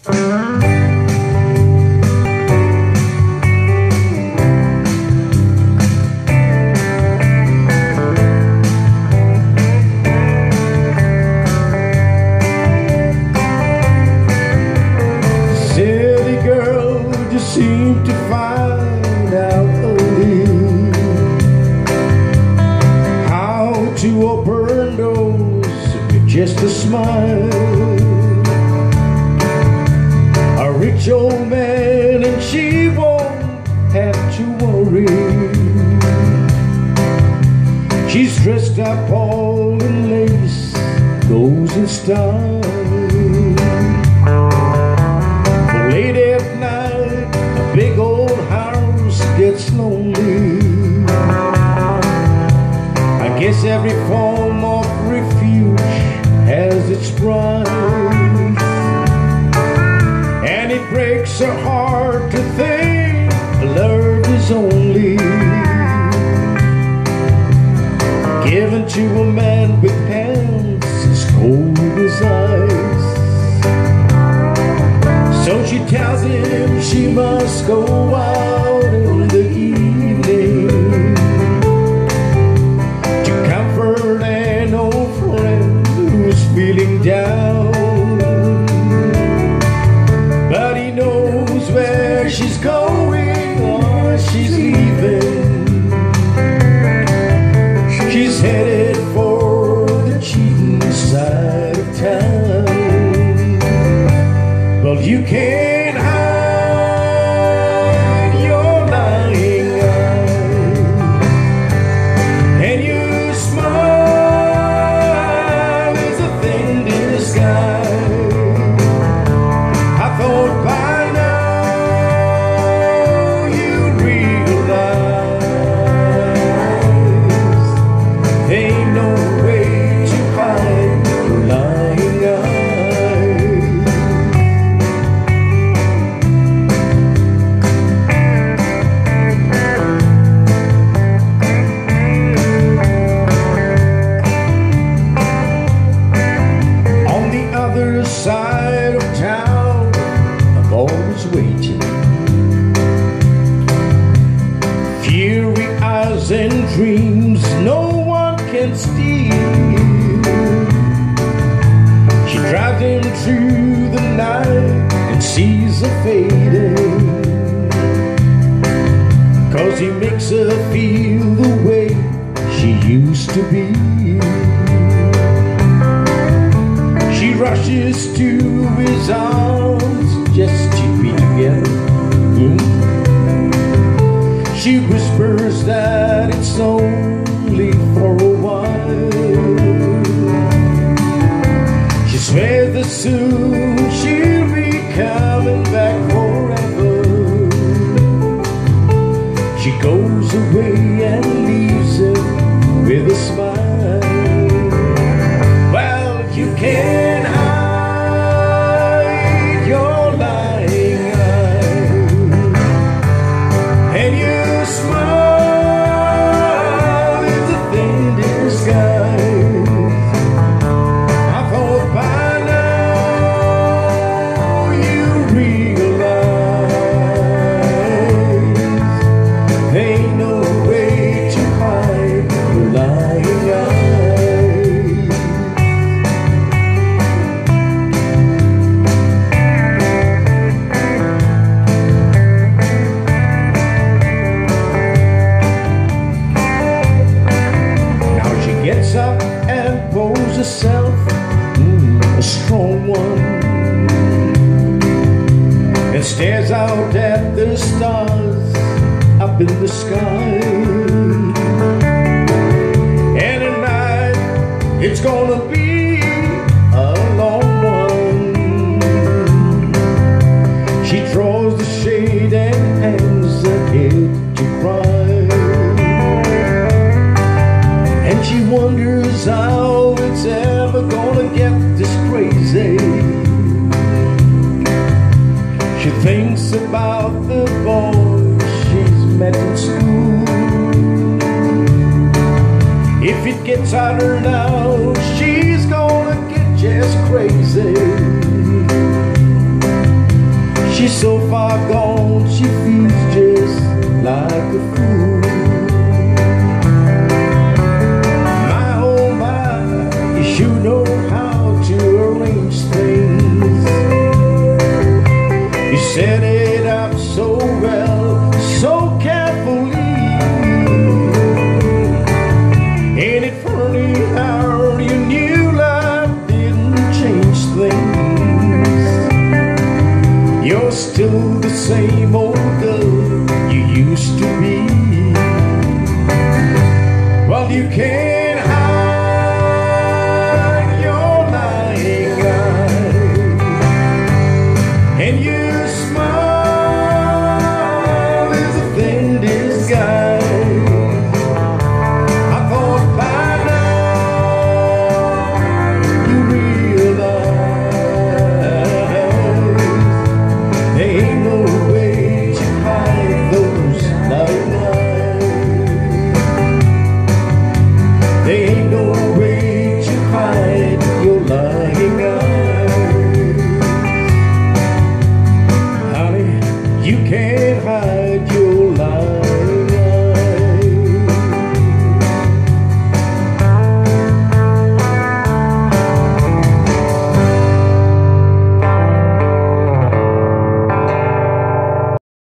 City girl just seemed to find out early how to open her nose with just a smile. A rich old man and she won't have to worry. She's dressed up all in lace, goes in style. But late at night, a big old house gets lonely. I guess every form of refuge has its price, and it breaks her heart to think love is only given to a man with hands as cold as ice. So she tells him she must go out in the evening to comfort an old friend who's feeling down. But he knows where she's going or she's leaving. She's headed for the cheating side of town. Well, you can't hide your lying eyes, and your smile is a thing in disguise. I thought by now you'd realize there ain't no way to hide your lying eyes. On the other side of town, I'm always waiting. Fury eyes and dreams no one can steal. She drives him through the night and sees her fading, 'cause he makes her feel the way she used to be. She rushes to his arms just to be together. She whispers that it's only for a while. She swears that soon she'll be coming back forever. She goes away and leaves him with a smile. Well, you can't hide your lying eyes, and your smile is a thing disguise. I thought by now you realize there ain't no way to hide your lying eyes. Now she gets up and pulls herself a strong one, and stares out at the stars up in the sky. And at night it's gonna be a long one. She draws the shade and hangs her head to cry, and she wonders how it's ever gonna get this crazy. She thinks about the boys she's met in school. If it gets hotter now, she's gonna get just crazy. like a fool. My oh my, you sure know how to arrange things. You set it up so well, so carefully. Ain't it funny how you knew love didn't change things? You're still the same old girl you used to be. Well, you can't hide your lying eyes, and your smile is a thin disguise. I thought by now you realize there ain't no way to hide those lying eyes. There ain't no way to hide your lying eyes. Honey, you can't